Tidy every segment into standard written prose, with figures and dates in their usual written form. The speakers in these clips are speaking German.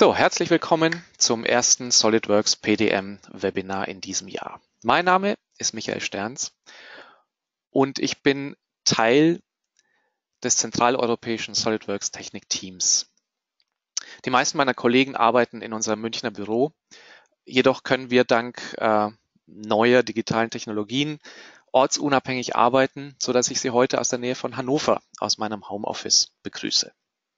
So, herzlich willkommen zum ersten SolidWorks PDM Webinar in diesem Jahr. Mein Name ist Michael Sterns und ich bin Teil des zentraleuropäischen SolidWorks Technik-Teams. Die meisten meiner Kollegen arbeiten in unserem Münchner Büro, jedoch können wir dank neuer digitalen Technologien ortsunabhängig arbeiten, sodass ich Sie heute aus der Nähe von Hannover aus meinem Homeoffice begrüße.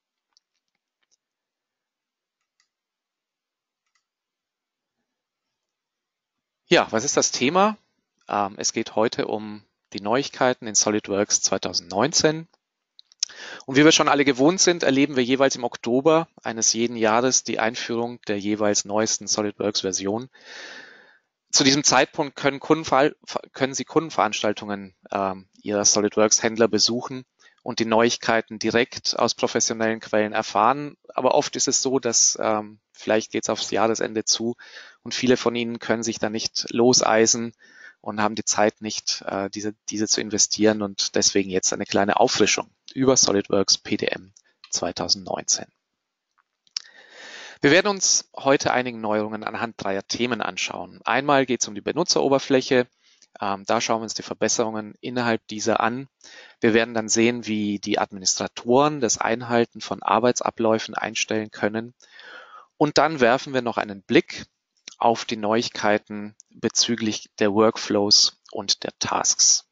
Ja, was ist das Thema? Es geht heute um die Neuigkeiten in SolidWorks 2019. Und wie wir schon alle gewohnt sind, erleben wir jeweils im Oktober eines jeden Jahres die Einführung der jeweils neuesten SolidWorks-Version. Zu diesem Zeitpunkt können Sie Kundenveranstaltungen Ihrer SolidWorks-Händler besuchen und die Neuigkeiten direkt aus professionellen Quellen erfahren. Aber oft ist es so, dass vielleicht geht es aufs Jahresende zu und viele von Ihnen können sich da nicht loseisen und haben die Zeit nicht, diese zu investieren, und deswegen jetzt eine kleine Auffrischung über SolidWorks PDM 2019. Wir werden uns heute einige Neuerungen anhand dreier Themen anschauen. Einmal geht es um die Benutzeroberfläche. Da schauen wir uns die Verbesserungen innerhalb dieser an. Wir werden dann sehen, wie die Administratoren das Einhalten von Arbeitsabläufen einstellen können. Und dann werfen wir noch einen Blick auf die Neuigkeiten bezüglich der Workflows und der Tasks.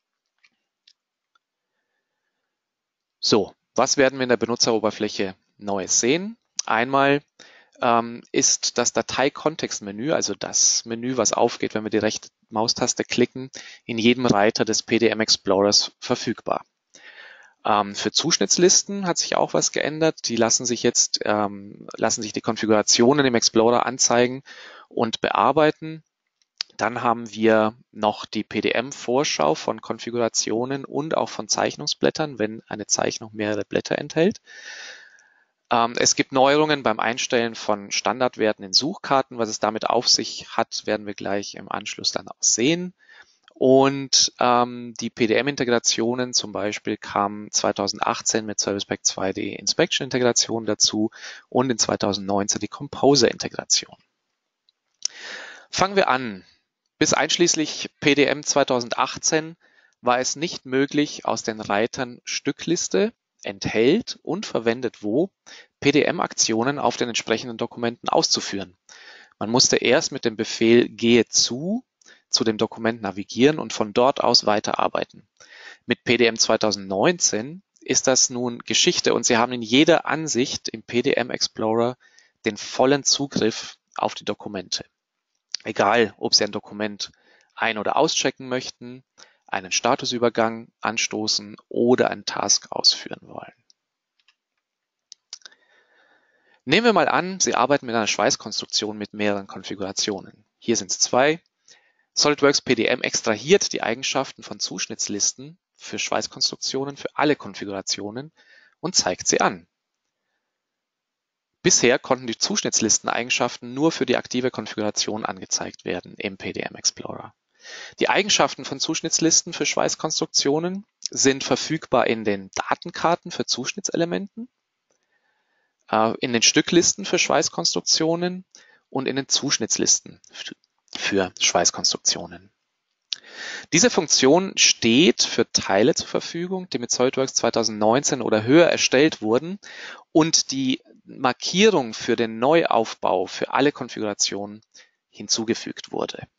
So, was werden wir in der Benutzeroberfläche Neues sehen? Einmal ist das Dateikontextmenü, also das Menü, was aufgeht, wenn wir die rechte Maustaste klicken, in jedem Reiter des PDM Explorers verfügbar. Für Zuschnittslisten hat sich auch was geändert. Die lassen sich die Konfigurationen im Explorer anzeigen und bearbeiten. Dann haben wir noch die PDM-Vorschau von Konfigurationen und auch von Zeichnungsblättern, wenn eine Zeichnung mehrere Blätter enthält. Es gibt Neuerungen beim Einstellen von Standardwerten in Suchkarten. Was es damit auf sich hat, werden wir gleich im Anschluss dann auch sehen. Und die PDM-Integrationen zum Beispiel kamen 2018 mit Service Pack 2 die Inspection-Integration dazu und in 2019 die Composer-Integration. Fangen wir an. Bis einschließlich PDM 2018 war es nicht möglich, aus den Reitern Stückliste, enthält und verwendet wo PDM-Aktionen auf den entsprechenden Dokumenten auszuführen. Man musste erst mit dem Befehl gehe zu dem Dokument navigieren und von dort aus weiterarbeiten. Mit PDM 2019 ist das nun Geschichte und Sie haben in jeder Ansicht im PDM Explorer den vollen Zugriff auf die Dokumente. Egal, ob Sie ein Dokument ein- oder auschecken möchten, einen Statusübergang anstoßen oder einen Task ausführen wollen. Nehmen wir mal an, Sie arbeiten mit einer Schweißkonstruktion mit mehreren Konfigurationen. Hier sind es zwei. SolidWorks PDM extrahiert die Eigenschaften von Zuschnittslisten für Schweißkonstruktionen für alle Konfigurationen und zeigt sie an. Bisher konnten die Zuschnittslisteneigenschaften nur für die aktive Konfiguration angezeigt werden im PDM Explorer. Die Eigenschaften von Zuschnittslisten für Schweißkonstruktionen sind verfügbar in den Datenkarten für Zuschnittselementen, in den Stücklisten für Schweißkonstruktionen und in den Zuschnittslisten für Schweißkonstruktionen. Diese Funktion steht für Teile zur Verfügung, die mit SolidWorks 2019 oder höher erstellt wurden, und die Markierung für den Neuaufbau für alle Konfigurationen hinzugefügt wurde.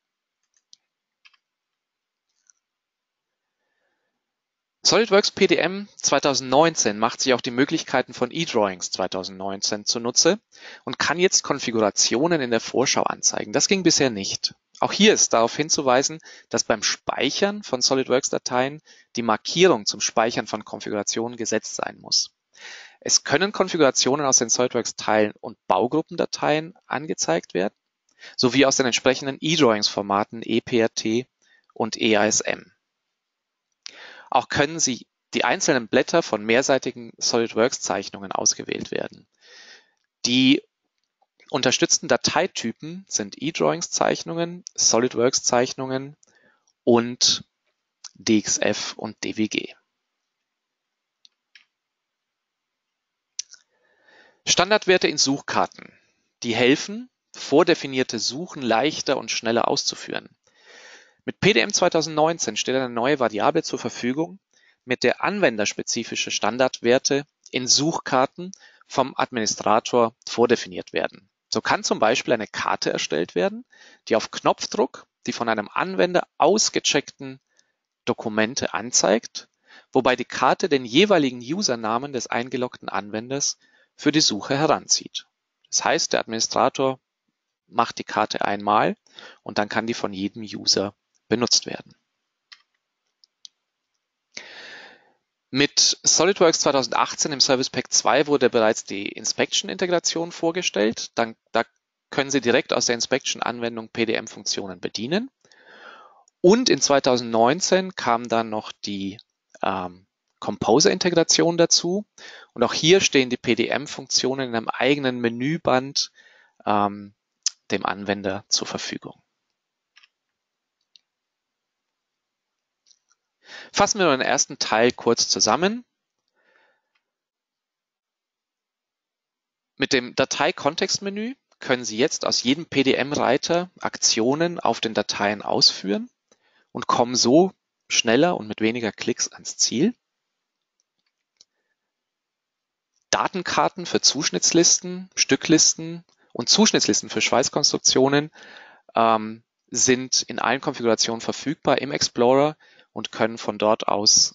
SolidWorks PDM 2019 macht sich auch die Möglichkeiten von eDrawings 2019 zunutze und kann jetzt Konfigurationen in der Vorschau anzeigen. Das ging bisher nicht. Auch hier ist darauf hinzuweisen, dass beim Speichern von SolidWorks-Dateien die Markierung zum Speichern von Konfigurationen gesetzt sein muss. Es können Konfigurationen aus den SolidWorks-Teilen und Baugruppendateien angezeigt werden, sowie aus den entsprechenden eDrawings-Formaten EPRT und EASM. Auch können die einzelnen Blätter von mehrseitigen SolidWorks-Zeichnungen ausgewählt werden. Die unterstützten Dateitypen sind eDrawings-Zeichnungen, SolidWorks-Zeichnungen und DXF und DWG. Standardwerte in Suchkarten. Die helfen, vordefinierte Suchen leichter und schneller auszuführen. Mit PDM 2019 steht eine neue Variable zur Verfügung, mit der anwenderspezifische Standardwerte in Suchkarten vom Administrator vordefiniert werden. So kann zum Beispiel eine Karte erstellt werden, die auf Knopfdruck die von einem Anwender ausgecheckten Dokumente anzeigt, wobei die Karte den jeweiligen Usernamen des eingeloggten Anwenders für die Suche heranzieht. Das heißt, der Administrator macht die Karte einmal und dann kann die von jedem User benutzt werden. Mit SolidWorks 2018 im Service Pack 2 wurde bereits die Inspection-Integration vorgestellt. Da können Sie direkt aus der Inspection-Anwendung PDM-Funktionen bedienen. Und in 2019 kam dann noch die Composer-Integration dazu. Und auch hier stehen die PDM-Funktionen in einem eigenen Menüband dem Anwender zur Verfügung. Fassen wir nur den ersten Teil kurz zusammen. Mit dem Datei-Kontextmenü können Sie jetzt aus jedem PDM-Reiter Aktionen auf den Dateien ausführen und kommen so schneller und mit weniger Klicks ans Ziel. Datenkarten für Zuschnittslisten, Stücklisten und Zuschnittslisten für Schweißkonstruktionen sind in allen Konfigurationen verfügbar im Explorer und können von dort aus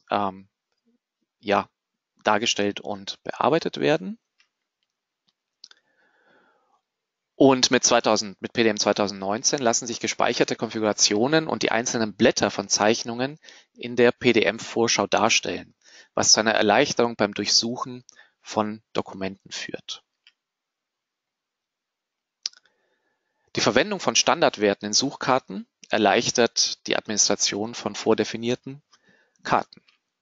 dargestellt und bearbeitet werden. Und mit PDM 2019 lassen sich gespeicherte Konfigurationen und die einzelnen Blätter von Zeichnungen in der PDM-Vorschau darstellen, was zu einer Erleichterung beim Durchsuchen von Dokumenten führt. Die Verwendung von Standardwerten in Suchkarten erleichtert die Administration von vordefinierten Karten.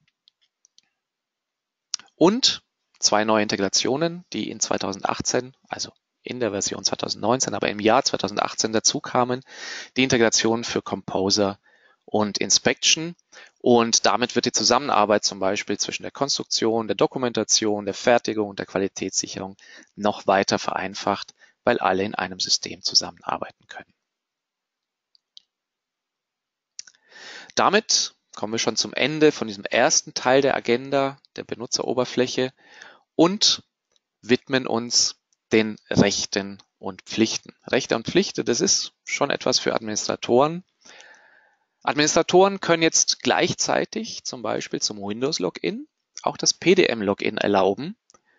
Und zwei neue Integrationen, die in 2018, also in der Version 2019, aber im Jahr 2018 dazu kamen, die Integration für Composer und Inspection. Und damit wird die Zusammenarbeit zum Beispiel zwischen der Konstruktion, der Dokumentation, der Fertigung und der Qualitätssicherung noch weiter vereinfacht, weil alle in einem System zusammenarbeiten können. Damit kommen wir schon zum Ende von diesem ersten Teil der Agenda, der Benutzeroberfläche, und widmen uns den Rechten und Pflichten. Rechte und Pflichten, das ist schon etwas für Administratoren. Administratoren können jetzt gleichzeitig zum Beispiel zum Windows-Login auch das PDM-Login erlauben.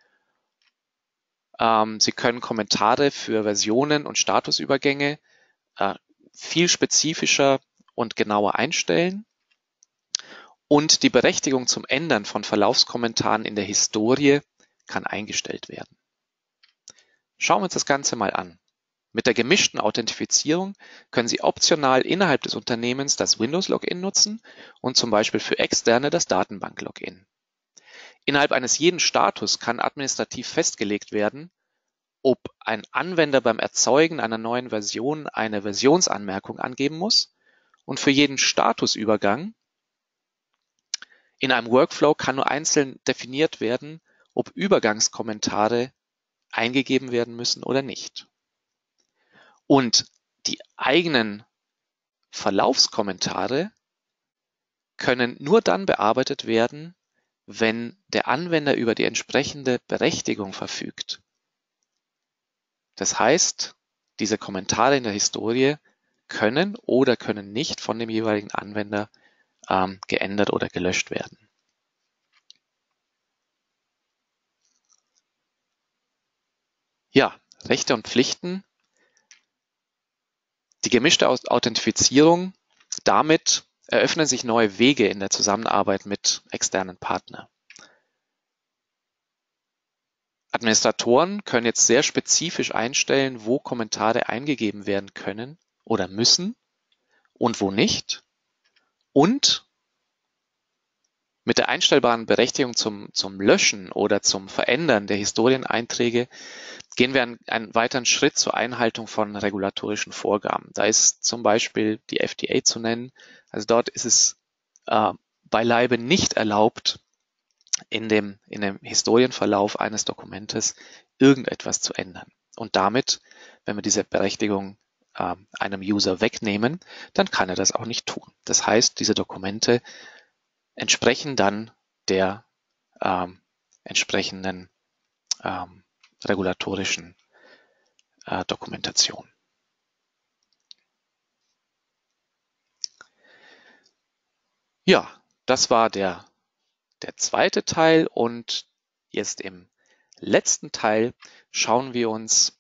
Sie können Kommentare für Versionen und Statusübergänge viel spezifischer und genauer einstellen. Und die Berechtigung zum Ändern von Verlaufskommentaren in der Historie kann eingestellt werden. Schauen wir uns das Ganze mal an. Mit der gemischten Authentifizierung können Sie optional innerhalb des Unternehmens das Windows-Login nutzen und zum Beispiel für Externe das Datenbank-Login. Innerhalb eines jeden Status kann administrativ festgelegt werden, ob ein Anwender beim Erzeugen einer neuen Version eine Versionsanmerkung angeben muss, und für jeden Statusübergang in einem Workflow kann nur einzeln definiert werden, ob Übergangskommentare eingegeben werden müssen oder nicht. Und die eigenen Verlaufskommentare können nur dann bearbeitet werden, wenn der Anwender über die entsprechende Berechtigung verfügt. Das heißt, diese Kommentare in der Historie können oder können nicht von dem jeweiligen Anwender geändert oder gelöscht werden. Ja, Rechte und Pflichten. Die gemischte Authentifizierung, damit eröffnen sich neue Wege in der Zusammenarbeit mit externen Partnern. Administratoren können jetzt sehr spezifisch einstellen, wo Kommentare eingegeben werden können oder müssen und wo nicht. Und mit der einstellbaren Berechtigung zum Löschen oder zum Verändern der Historieneinträge gehen wir einen weiteren Schritt zur Einhaltung von regulatorischen Vorgaben. Da ist zum Beispiel die FDA zu nennen. Also dort ist es beileibe nicht erlaubt, in dem Historienverlauf eines Dokumentes irgendetwas zu ändern. Und damit, wenn wir diese Berechtigung einem User wegnehmen, dann kann er das auch nicht tun. Das heißt, diese Dokumente entsprechen dann der entsprechenden regulatorischen Dokumentation. Ja, das war der zweite Teil, und jetzt im letzten Teil schauen wir uns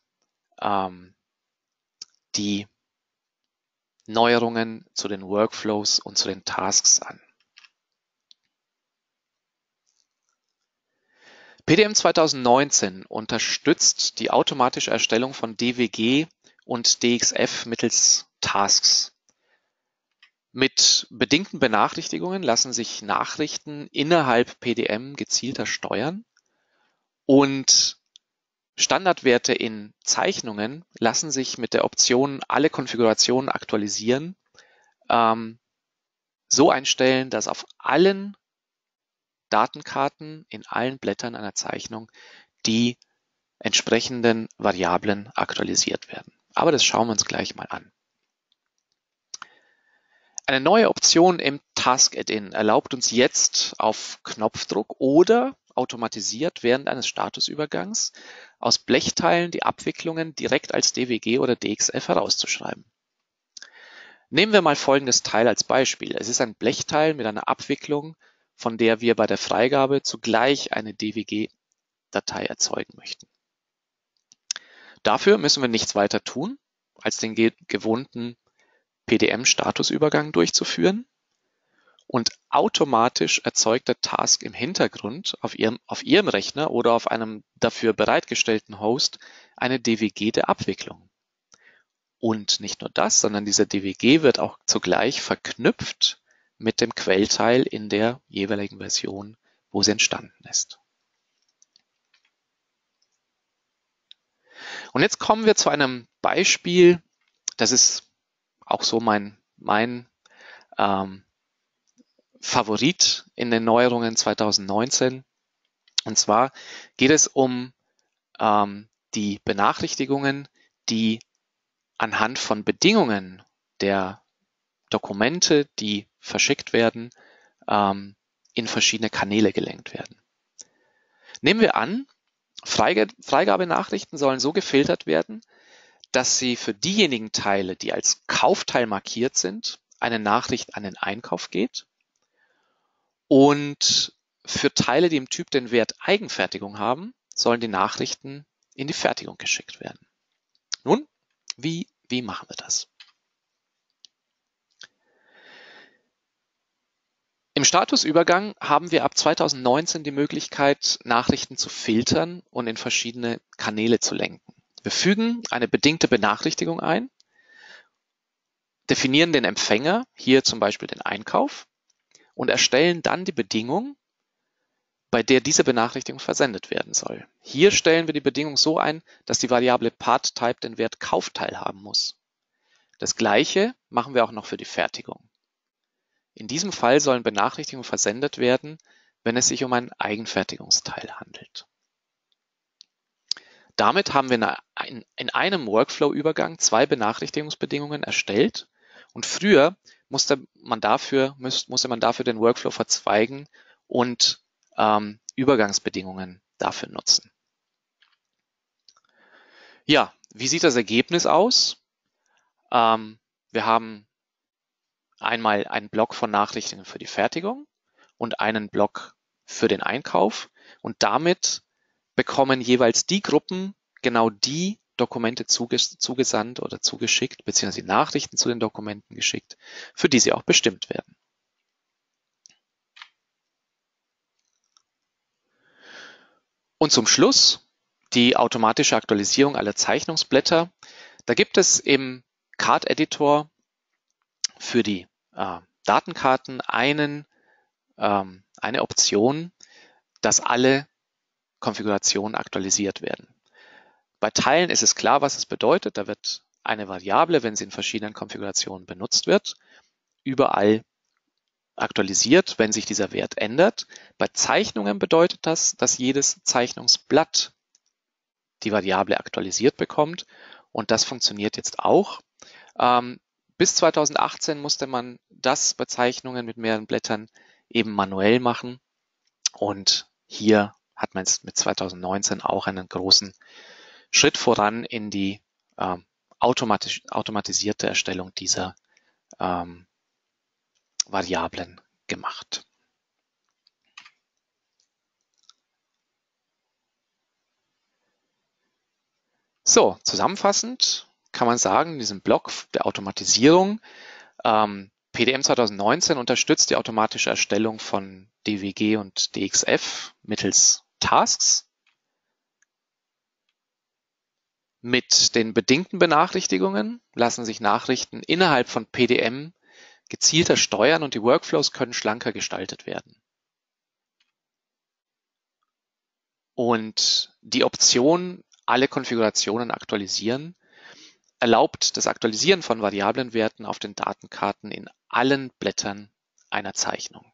die Neuerungen zu den Workflows und zu den Tasks an. PDM 2019 unterstützt die automatische Erstellung von DWG und DXF mittels Tasks. Mit bedingten Benachrichtigungen lassen sich Nachrichten innerhalb PDM gezielter steuern, und Standardwerte in Zeichnungen lassen sich mit der Option alle Konfigurationen aktualisieren so einstellen, dass auf allen Datenkarten in allen Blättern einer Zeichnung die entsprechenden Variablen aktualisiert werden. Aber das schauen wir uns gleich mal an. Eine neue Option im Task Add-in erlaubt uns jetzt auf Knopfdruck oder automatisiert während eines Statusübergangs aus Blechteilen die Abwicklungen direkt als DWG oder DXF herauszuschreiben. Nehmen wir mal folgendes Teil als Beispiel. Es ist ein Blechteil mit einer Abwicklung, von der wir bei der Freigabe zugleich eine DWG-Datei erzeugen möchten. Dafür müssen wir nichts weiter tun, als den gewohnten PDM-Statusübergang durchzuführen, und automatisch erzeugt der Task im Hintergrund auf Ihrem Rechner oder auf einem dafür bereitgestellten Host eine DWG der Abwicklung. Und nicht nur das, sondern dieser DWG wird auch zugleich verknüpft mit dem Quellteil in der jeweiligen Version, wo sie entstanden ist. Und jetzt kommen wir zu einem Beispiel, das ist auch so mein Favorit in den Neuerungen 2019. Und zwar geht es um die Benachrichtigungen, die anhand von Bedingungen der Dokumente, die verschickt werden, in verschiedene Kanäle gelenkt werden. Nehmen wir an, Freigabenachrichten sollen so gefiltert werden, dass sie für diejenigen Teile, die als Kaufteil markiert sind, eine Nachricht an den Einkauf geht, und für Teile, die im Typ den Wert Eigenfertigung haben, sollen die Nachrichten in die Fertigung geschickt werden. Nun, wie machen wir das? Im Statusübergang haben wir ab 2019 die Möglichkeit, Nachrichten zu filtern und in verschiedene Kanäle zu lenken. Wir fügen eine bedingte Benachrichtigung ein, definieren den Empfänger, hier zum Beispiel den Einkauf, und erstellen dann die Bedingung, bei der diese Benachrichtigung versendet werden soll. Hier stellen wir die Bedingung so ein, dass die Variable PartType den Wert Kaufteil haben muss. Das Gleiche machen wir auch noch für die Fertigung. In diesem Fall sollen Benachrichtigungen versendet werden, wenn es sich um einen Eigenfertigungsteil handelt. Damit haben wir in einem Workflow-Übergang zwei Benachrichtigungsbedingungen erstellt, und früher musste man dafür den Workflow verzweigen und Übergangsbedingungen dafür nutzen. Ja, wie sieht das Ergebnis aus? Wir haben einmal einen Block von Nachrichten für die Fertigung und einen Block für den Einkauf, und damit bekommen jeweils die Gruppen genau die Dokumente zugesandt oder zugeschickt, beziehungsweise Nachrichten zu den Dokumenten geschickt, für die sie auch bestimmt werden. Und zum Schluss die automatische Aktualisierung aller Zeichnungsblätter. Da gibt es im Card-Editor für die Datenkarten eine Option, dass alle Konfigurationen aktualisiert werden. Bei Teilen ist es klar, was es bedeutet. Da wird eine Variable, wenn sie in verschiedenen Konfigurationen benutzt wird, überall aktualisiert, wenn sich dieser Wert ändert. Bei Zeichnungen bedeutet das, dass jedes Zeichnungsblatt die Variable aktualisiert bekommt. Und das funktioniert jetzt auch. Bis 2018 musste man das bei Zeichnungen mit mehreren Blättern eben manuell machen. Und hier hat man jetzt mit 2019 auch einen großen Schritt voran in die automatisierte Erstellung dieser Variablen gemacht. So, zusammenfassend kann man sagen, in diesem Block der Automatisierung, PDM 2019 unterstützt die automatische Erstellung von DWG und DXF mittels Tasks. Mit den bedingten Benachrichtigungen lassen sich Nachrichten innerhalb von PDM gezielter steuern und die Workflows können schlanker gestaltet werden. Und die Option alle Konfigurationen aktualisieren erlaubt das Aktualisieren von Variablenwerten auf den Datenkarten in allen Blättern einer Zeichnung.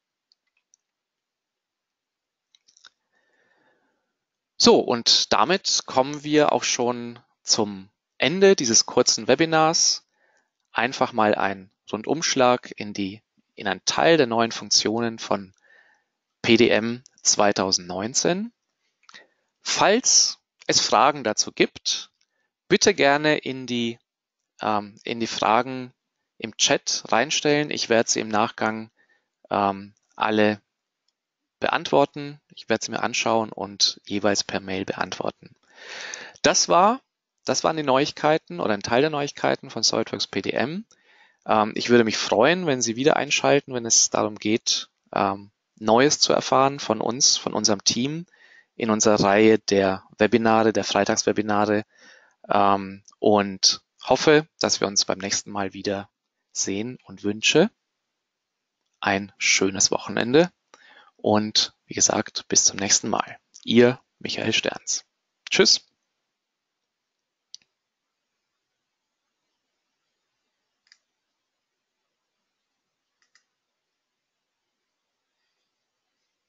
So, und damit kommen wir auch schon zum Ende dieses kurzen Webinars. Einfach mal ein Rundumschlag in einen Teil der neuen Funktionen von PDM 2019. Falls es Fragen dazu gibt, bitte gerne in die Fragen im Chat reinstellen. Ich werde sie im Nachgang alle beantworten. Ich werde sie mir anschauen und jeweils per Mail beantworten. Das waren die Neuigkeiten oder ein Teil der Neuigkeiten von SolidWorks PDM. Ich würde mich freuen, wenn Sie wieder einschalten, wenn es darum geht, Neues zu erfahren von uns, von unserem Team in unserer Reihe der Webinare, der Freitagswebinare, und hoffe, dass wir uns beim nächsten Mal wieder sehen und wünsche ein schönes Wochenende und wie gesagt, bis zum nächsten Mal. Ihr Michael Sterns. Tschüss.